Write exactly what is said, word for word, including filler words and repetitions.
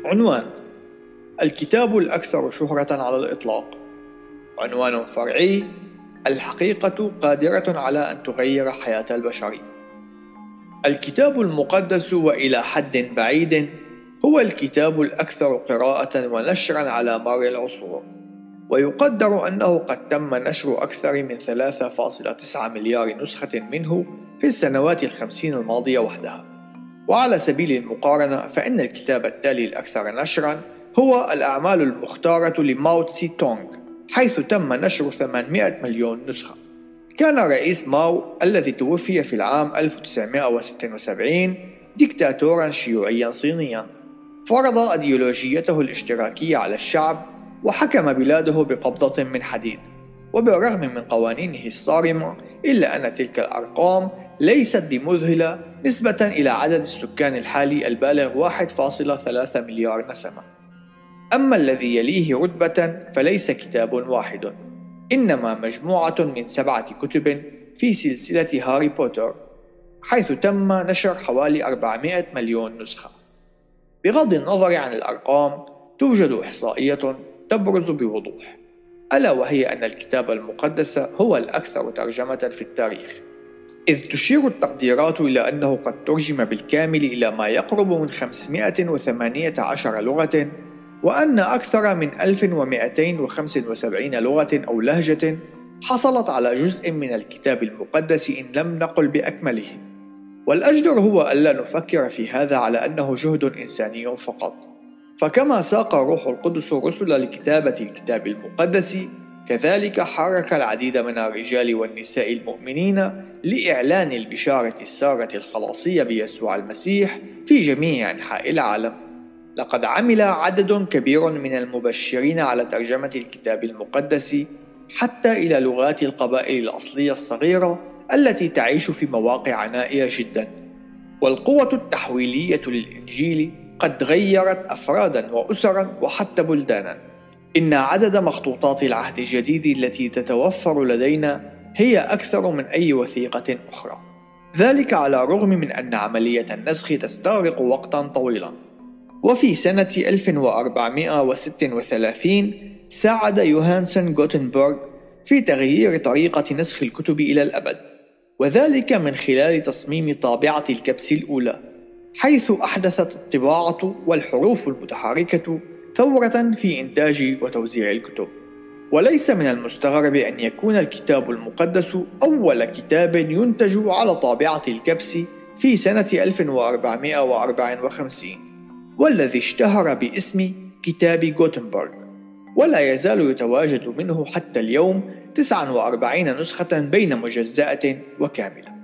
عنوان: الكتاب الأكثر شهرة على الإطلاق. عنوان فرعي: الحقيقة قادرة على أن تغير حياة البشر. الكتاب المقدس وإلى حد بعيد هو الكتاب الأكثر قراءة ونشرا على مر العصور، ويقدر أنه قد تم نشر أكثر من ثلاثة فاصلة تسعة مليار نسخة منه في السنوات الخمسين الماضية وحدها. وعلى سبيل المقارنة، فإن الكتاب التالي الأكثر نشرا هو الأعمال المختارة لماو تسي تونغ، حيث تم نشر ثمانمائة مليون نسخة. كان رئيس ماو الذي توفي في العام ألف وتسعمائة وستة وسبعين ديكتاتورا شيوعيا صينيا، فرض أيديولوجيته الاشتراكية على الشعب وحكم بلاده بقبضة من حديد. وبالرغم من قوانينه الصارمة، إلا أن تلك الأرقام ليست بمذهلة نسبة إلى عدد السكان الحالي البالغ واحد فاصلة ثلاثة مليار نسمة. أما الذي يليه رتبة فليس كتاب واحد، إنما مجموعة من سبعة كتب في سلسلة هاري بوتر، حيث تم نشر حوالي أربعمائة مليون نسخة. بغض النظر عن الأرقام، توجد إحصائية تبرز بوضوح، ألا وهي أن الكتاب المقدس هو الأكثر ترجمة في التاريخ، إذ تشير التقديرات إلى أنه قد ترجم بالكامل إلى ما يقرب من خمسمائة وثمانية عشر لغة، وأن أكثر من ألف ومائتين وخمسة وسبعين لغة أو لهجة حصلت على جزء من الكتاب المقدس إن لم نقل بأكمله. والأجدر هو ألا نفكر في هذا على أنه جهد إنساني فقط، فكما ساق روح القدس الرسل لكتابة الكتاب المقدس، كذلك حرك العديد من الرجال والنساء المؤمنين لإعلان البشارة السارة الخلاصية بيسوع المسيح في جميع أنحاء العالم. لقد عمل عدد كبير من المبشرين على ترجمة الكتاب المقدس حتى إلى لغات القبائل الأصلية الصغيرة التي تعيش في مواقع نائية جدا. والقوة التحويلية للإنجيل قد غيرت أفرادا وأسرا وحتى بلدانا. إن عدد مخطوطات العهد الجديد التي تتوفر لدينا هي أكثر من أي وثيقة أخرى، ذلك على الرغم من أن عملية النسخ تستغرق وقتا طويلا. وفي سنة ألف وأربعمائة وستة وثلاثين ساعد يوهانسن غوتنبرغ في تغيير طريقة نسخ الكتب إلى الأبد، وذلك من خلال تصميم طابعة الكبس الأولى، حيث أحدثت الطباعة والحروف المتحركة ثورة في إنتاج وتوزيع الكتب. وليس من المستغرب أن يكون الكتاب المقدس أول كتاب ينتج على طابعة الكبس في سنة ألف وأربعمائة وأربعة وخمسين، والذي اشتهر باسم كتاب غوتنبرغ، ولا يزال يتواجد منه حتى اليوم تسعة وأربعين نسخة بين مجزأة وكاملة.